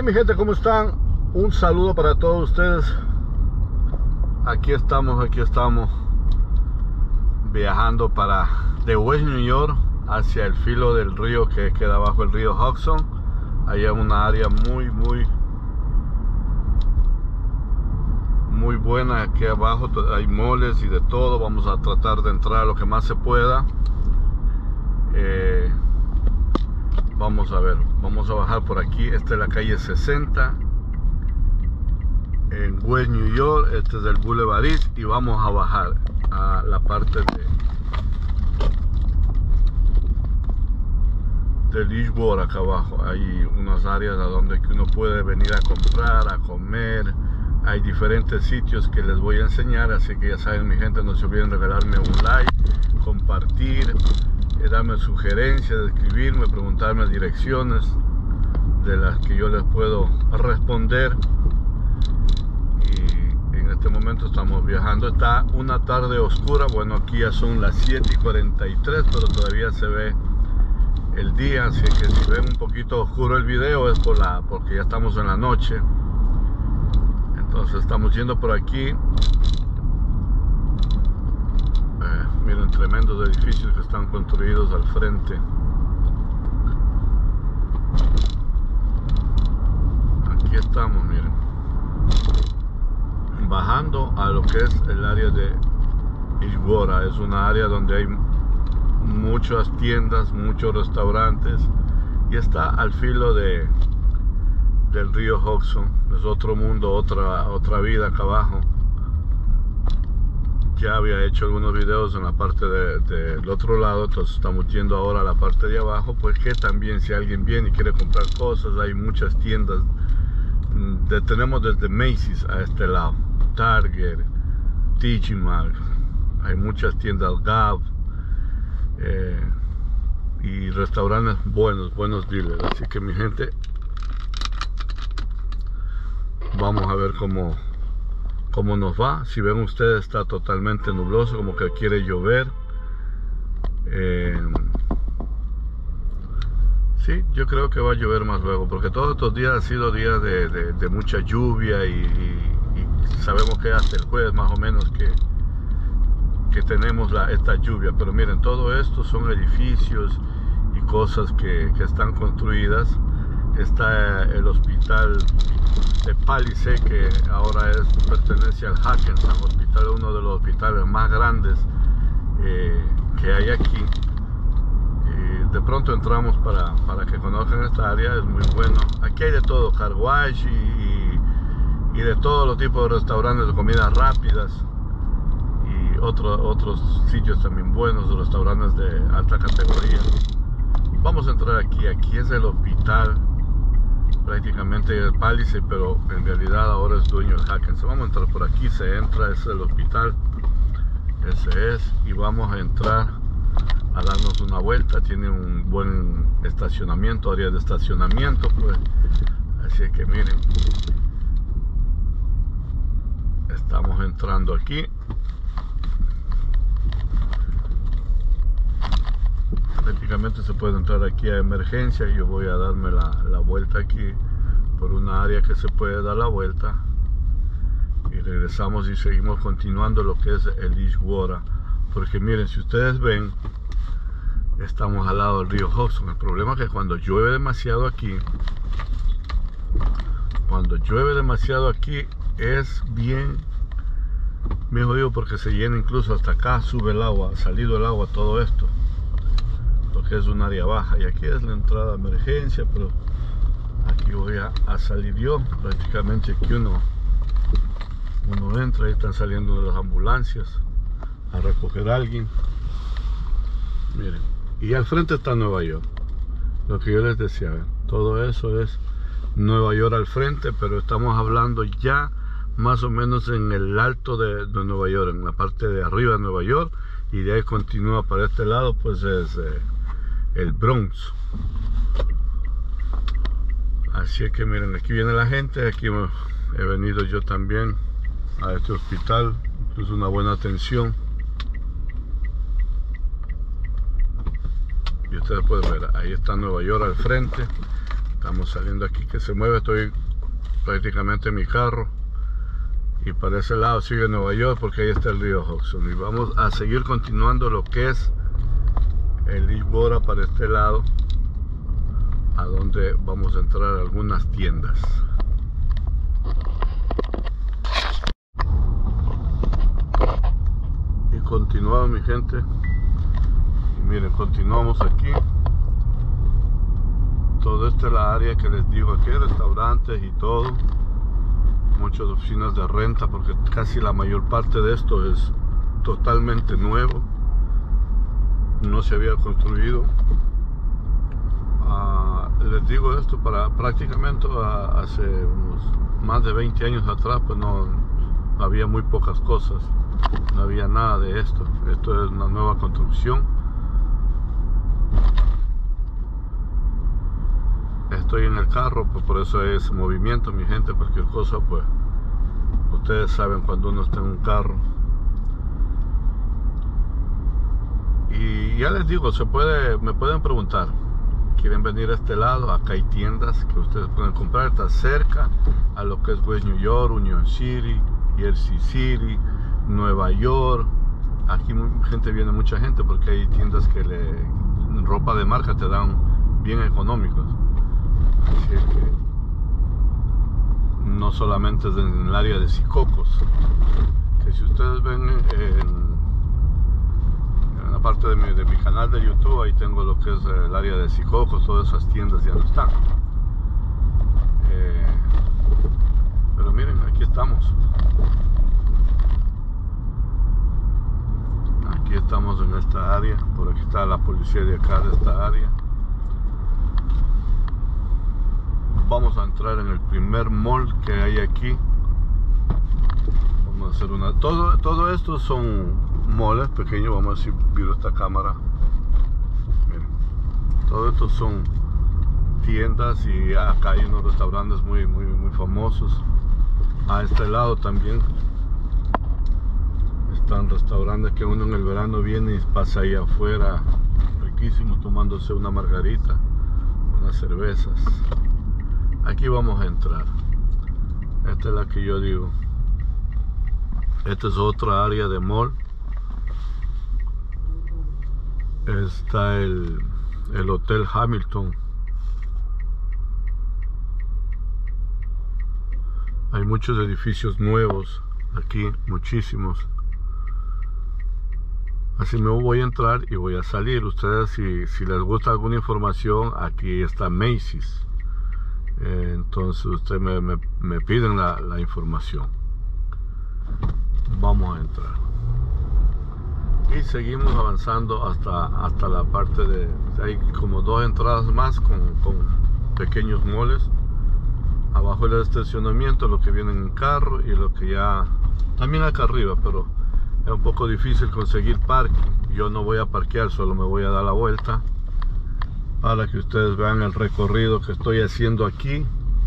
mi gente, ¿cómo están? Un saludo para todos ustedes. Aquí estamos viajando de West New York hacia el filo del río que queda bajo el río Hudson. Ahí hay una área muy buena. Aquí abajo hay moles y de todo. Vamos a tratar de entrar lo que más se pueda. Vamos a ver, vamos a bajar por aquí. Esta es la calle 60 en West New York. Este es el Boulevard East y vamos a bajar a la parte del Edgewater. Acá abajo hay unas áreas a donde uno puede venir a comprar, a comer. Hay diferentes sitios que les voy a enseñar, así que ya saben, mi gente, no se olviden regalarme un like, compartir, darme sugerencias, escribirme, preguntarme direcciones de las que yo les puedo responder. Y en este momento estamos viajando. Está una tarde oscura. Bueno, aquí ya son las 7:43, pero todavía se ve el día, así que si ven un poquito oscuro el video es porque ya estamos en la noche. Entonces estamos yendo por aquí. Miren, tremendos edificios que están construidos al frente. Aquí estamos, miren, bajando a lo que es el área de Edgewater. Es una área donde hay muchas tiendas, muchos restaurantes, y está al filo del río Hudson. Es otro mundo, otra vida acá abajo. Ya había hecho algunos videos en la parte del otro lado, entonces estamos yendo ahora a la parte de abajo, pues que también si alguien viene y quiere comprar cosas, hay muchas tiendas. Tenemos desde Macy's a este lado, Target, TJ Maxx, hay muchas tiendas, Gap, y restaurantes buenos dealers. Así que mi gente, vamos a ver cómo nos va. Si ven ustedes, está totalmente nubloso, como que quiere llover. Sí, yo creo que va a llover más luego, porque todos estos días han sido días de mucha lluvia y sabemos que hasta el jueves más o menos que tenemos esta lluvia. Pero miren, todo esto son edificios y cosas que están construidas. Está el hospital de Palisade, que ahora pertenece al Hackensack Hospital, uno de los hospitales más grandes que hay aquí. De pronto entramos para que conozcan esta área. Es muy bueno. Aquí hay de todo, car wash y de todos los tipos de restaurantes de comidas rápidas y otros sitios también buenos, de restaurantes de alta categoría. Vamos a entrar aquí. Aquí es el hospital, prácticamente el Palisade, pero en realidad ahora es dueño del Hackensack. Vamos a entrar por aquí. Se entra, es el hospital, ese es, y vamos a entrar a darnos una vuelta. Tiene un buen estacionamiento, área de estacionamiento, pues. Así que miren, estamos entrando aquí. Prácticamente se puede entrar aquí a emergencia. Yo voy a darme la vuelta aquí por una área que se puede dar la vuelta, y regresamos y seguimos continuando lo que es el Edgewater. Porque miren, si ustedes ven, estamos al lado del río Hudson. El problema es que cuando llueve demasiado aquí, es bien jodido, porque se llena, incluso hasta acá sube el agua, ha salido el agua, todo esto, porque es un área baja. Y aquí es la entrada de emergencia, pero aquí voy a salir yo. Prácticamente aquí uno entra, ahí están saliendo las ambulancias a recoger a alguien. Miren, y al frente está Nueva York, lo que yo les decía. Todo eso es Nueva York al frente, pero estamos hablando ya más o menos en el alto de Nueva York, en la parte de arriba de Nueva York, y de ahí continúa para este lado, pues es el Bronx. Así es que miren, aquí viene la gente. Aquí he venido yo también a este hospital. Es una buena atención, y ustedes pueden ver, ahí está Nueva York al frente. Estamos saliendo aquí, que se mueve, estoy prácticamente en mi carro. Y para ese lado sigue Nueva York, porque ahí está el río Hudson. Y vamos a seguir continuando lo que es el East Borough para este lado, a donde vamos a entrar a algunas tiendas. Y continuamos, mi gente. Y miren, continuamos aquí. Todo esta es la área que les digo, aquí hay restaurantes y todo, muchas oficinas de renta, porque casi la mayor parte de esto es totalmente nuevo, no se había construido. Les digo esto para prácticamente hace unos más de 20 años atrás, pues no había muy pocas cosas, no había nada de esto. Esto es una nueva construcción. Estoy en el carro, pues por eso es movimiento, mi gente. Cualquier cosa, pues ustedes saben cuando uno está en un carro. Y ya les digo, me pueden preguntar, quieren venir a este lado, acá hay tiendas que ustedes pueden comprar, está cerca a lo que es West New York, Union City, Jersey City, Nueva York. Aquí mucha gente porque hay tiendas que ropa de marca te dan bien económicos. Así es que no solamente es en el área de Secaucus, que si ustedes ven en la parte de mi canal de YouTube, ahí tengo lo que es el área de Secaucus, todas esas tiendas ya no están. Pero miren, aquí estamos. Aquí estamos en esta área, por aquí está la policía de acá de esta área. Vamos a entrar en el primer mall que hay aquí. Vamos a hacer todo esto son malls pequeños. Vamos a ver si viro esta cámara. Miren, todo esto son tiendas, y acá hay unos restaurantes muy famosos. A este lado también están restaurantes que uno en el verano viene y pasa ahí afuera riquísimo tomándose una margarita, unas cervezas. Aquí vamos a entrar. Esta es la que yo digo. Esta es otra área de mall. Está el Hotel Hamilton. Hay muchos edificios nuevos aquí, muchísimos. Así me voy a entrar y voy a salir. Ustedes, si les gusta alguna información, aquí está Macy's. Entonces ustedes me piden la información. Vamos a entrar y seguimos avanzando hasta la parte de... Hay como dos entradas más con pequeños moles. Abajo el estacionamiento, lo que viene en carro, y lo que ya también acá arriba, pero es un poco difícil conseguir parking. Yo no voy a parquear, solo me voy a dar la vuelta para que ustedes vean el recorrido que estoy haciendo aquí.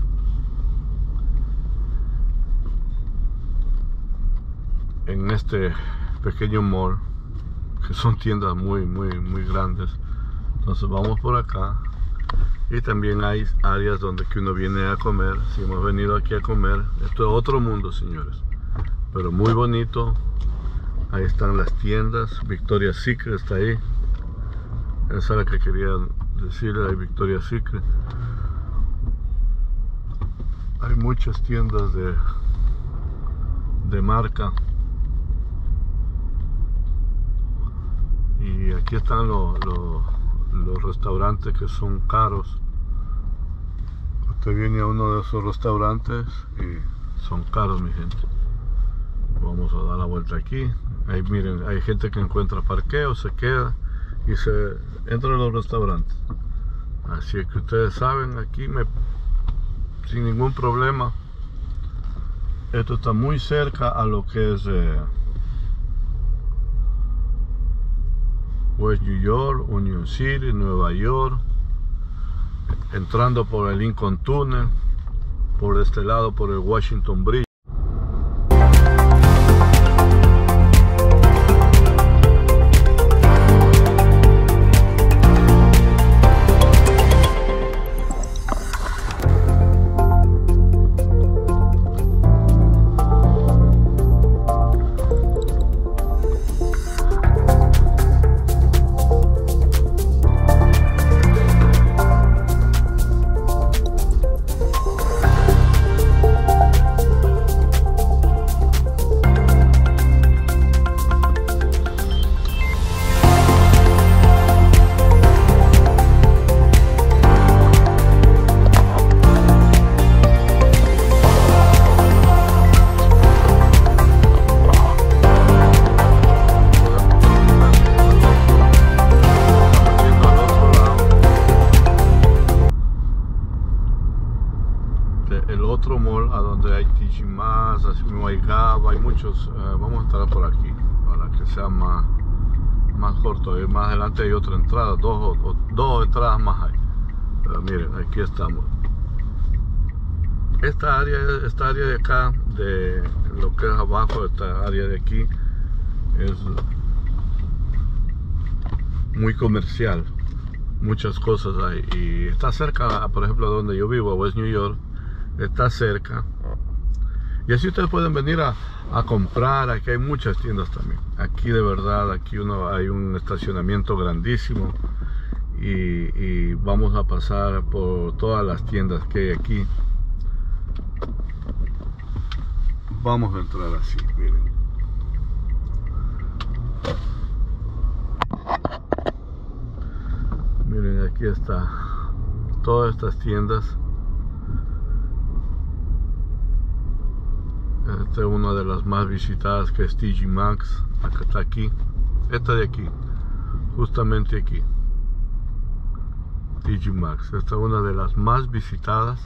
En este pequeño mall, que son tiendas muy grandes. Entonces vamos por acá. Y también hay áreas donde que uno viene a comer. Si hemos venido aquí a comer, esto es otro mundo, señores, pero muy bonito. Ahí están las tiendas. Victoria's Secret está ahí. Esa es la que quería decirle, hay Victoria's Secret. Hay muchas tiendas de marca. Y aquí están los restaurantes que son caros. Usted viene a uno de esos restaurantes y son caros, mi gente. Vamos a dar la vuelta aquí. Ahí miren, hay gente que encuentra parqueo, se queda y se entra a los restaurantes. Así es que ustedes saben, aquí sin ningún problema. Esto está muy cerca a lo que es West New York, Union City, Nueva York. Entrando por el Lincoln Tunnel, por este lado por el Washington Bridge. muchos. Vamos a entrar por aquí para que sea más corto. Y más adelante hay otra entrada, dos entradas más hay. Pero miren, aquí estamos. Esta área de acá, de lo que es abajo, esta área de aquí, es muy comercial. Muchas cosas hay. Y está cerca, por ejemplo, donde yo vivo, West New York. Está cerca. Y así ustedes pueden venir a comprar. Aquí hay muchas tiendas también. Aquí de verdad, aquí hay un estacionamiento grandísimo. Y vamos a pasar por todas las tiendas que hay aquí. Vamos a entrar así, miren. Miren, aquí está. Todas estas tiendas. Esta es una de las más visitadas, que es TJ Maxx. Acá está aquí. Esta de aquí. Justamente aquí. TJ Maxx. Esta es una de las más visitadas.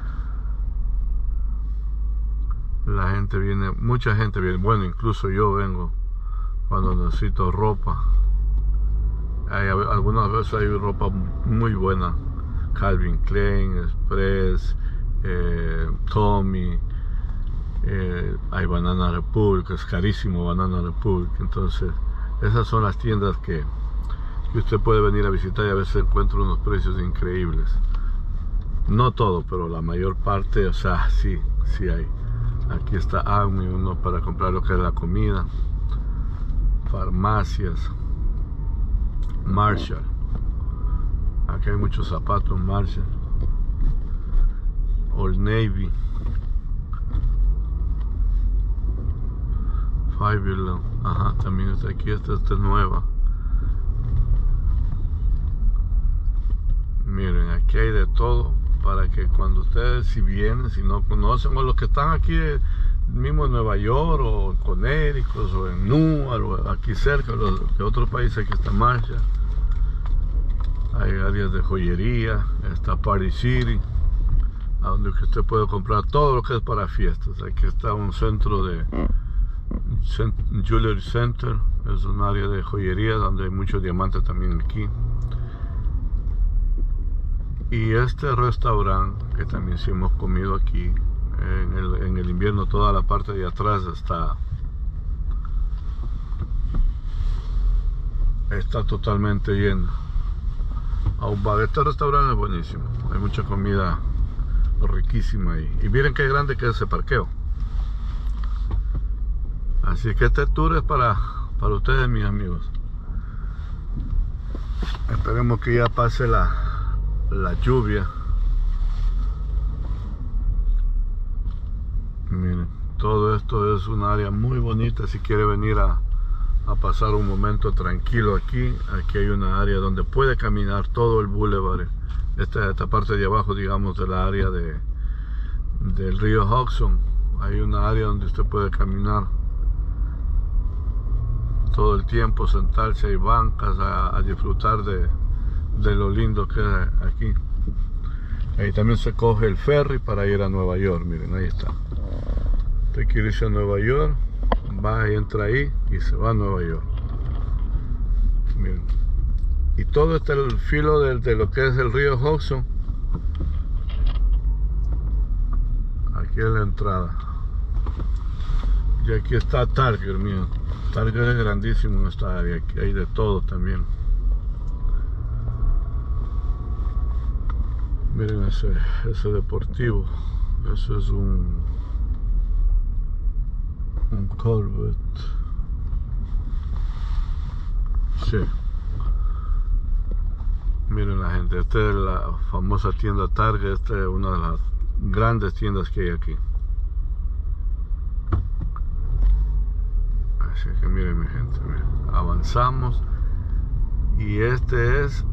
La gente viene, mucha gente viene. Bueno, incluso yo vengo cuando necesito ropa. Algunas veces hay ropa muy buena. Calvin Klein, Express, Tommy. Hay Banana Republic, es carísimo Banana Republic. Entonces esas son las tiendas que usted puede venir a visitar, y a veces encuentra unos precios increíbles. No todo, pero la mayor parte, o sea, sí hay. Aquí está Acme, uno para comprar lo que es la comida. Farmacias. Marshall. Aquí hay muchos zapatos Marshall. Old Navy. Five Below. Ajá, también está aquí. Esta es nueva. Miren, aquí hay de todo, para que cuando ustedes, si vienen, si no conocen, o los que están aquí mismo en Nueva York, o en Connecticut, o en Newark, o aquí cerca de otros países, aquí está Marshall. Hay áreas de joyería. Está Party City, a donde usted puede comprar todo lo que es para fiestas. Aquí está un centro de Jewelry Center. Es un área de joyería donde hay muchos diamantes también aquí. Y este restaurante, que también sí hemos comido aquí, en el invierno, toda la parte de atrás está totalmente llena. Este restaurante es buenísimo. Hay mucha comida riquísima ahí. Y miren qué grande que es ese parqueo. Así que este tour es para ustedes, mis amigos. Esperemos que ya pase la lluvia. Miren, todo esto es un área muy bonita. Si quiere venir a pasar un momento tranquilo aquí hay una área donde puede caminar todo el boulevard. Esta parte de abajo, digamos, de la área del río Hudson. Hay una área donde usted puede caminar todo el tiempo, sentarse, hay bancas a disfrutar de lo lindo que es aquí. Ahí también se coge el ferry para ir a Nueva York. Miren, ahí está. Usted quiere irse a Nueva York, va y entra ahí y se va a Nueva York. Miren. Y todo está el filo de lo que es el río Hudson. Aquí es la entrada. Y aquí está Target, miren. Target es grandísimo en esta área. Aquí hay de todo también. Miren ese deportivo. Eso es un Corvette. Sí. Miren la gente, esta es la famosa tienda Target. Esta es una de las grandes tiendas que hay aquí. Así que miren, mi gente, miren. Avanzamos. Y este es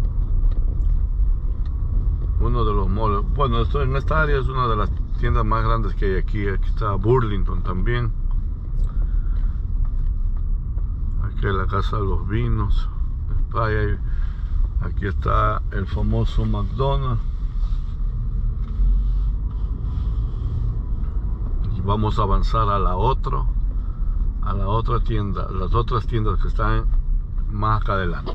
uno de los malls. Bueno, en esta área es una de las tiendas más grandes que hay aquí. Aquí está Burlington también. Aquí es la Casa de los Vinos. Aquí está el famoso McDonald's. Y vamos a avanzar a la otra a la otra tienda, las otras tiendas que están más acá adelante.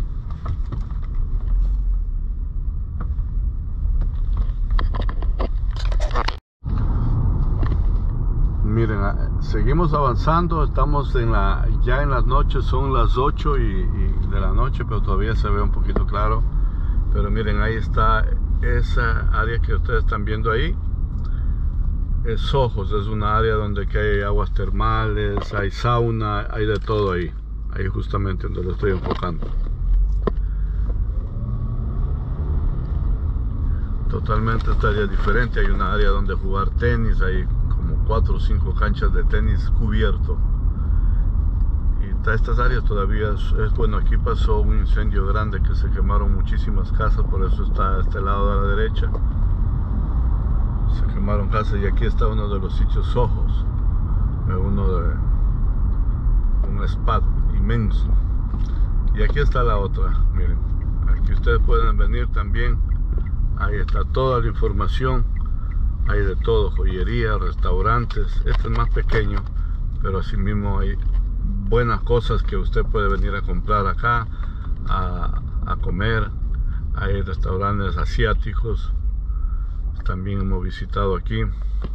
Miren, seguimos avanzando, estamos ya en las noches, son las 8 de la noche, pero todavía se ve un poquito claro. Pero miren, ahí está esa área que ustedes están viendo ahí. Es Sojos, es una área donde que hay aguas termales, hay sauna, hay de todo ahí. Ahí justamente donde lo estoy enfocando. Totalmente esta área diferente, hay una área donde jugar tenis, hay como 4 o 5 canchas de tenis cubierto. Y estas áreas todavía bueno, aquí pasó un incendio grande que se quemaron muchísimas casas, por eso está a este lado de la derecha. Se quemaron casas y aquí está uno de los sitios Sojos, uno de un spa inmenso. Y aquí está la otra, miren, aquí ustedes pueden venir también. Ahí está toda la información, hay de todo, joyería, restaurantes. Este es más pequeño, pero así mismo hay buenas cosas que usted puede venir a comprar acá, a comer. Hay restaurantes asiáticos, también hemos visitado aquí.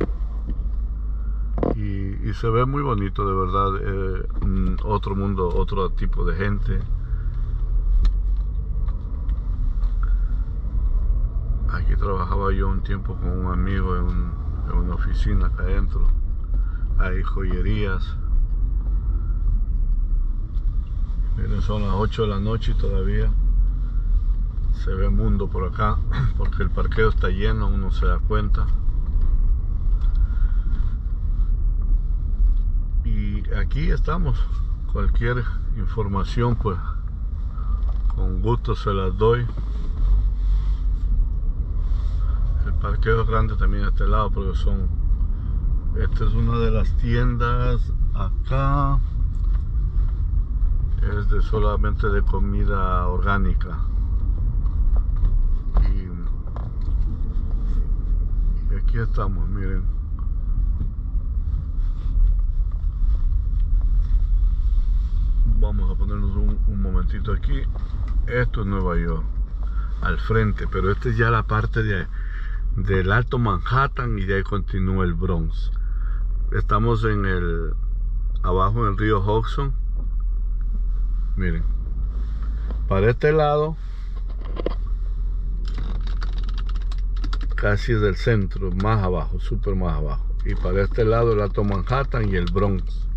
Y se ve muy bonito, de verdad, otro mundo, otro tipo de gente. Aquí trabajaba yo un tiempo con un amigo en una oficina acá adentro. Hay joyerías. Miren, son las 8 de la noche y todavía se ve mundo por acá, porque el parqueo está lleno, uno se da cuenta. Y aquí estamos. Cualquier información, pues con gusto se las doy. El parqueo es grande también a este lado, porque esta es una de las tiendas acá. Es solamente de comida orgánica. Y aquí estamos, miren. Vamos a ponernos un momentito aquí. Esto es Nueva York, al frente, pero esta es ya la parte del Alto Manhattan y de ahí continúa el Bronx. Estamos abajo en el río Hudson. Miren, para este lado casi es del centro, más abajo, súper más abajo. Y para este lado el Alto Manhattan y el Bronx.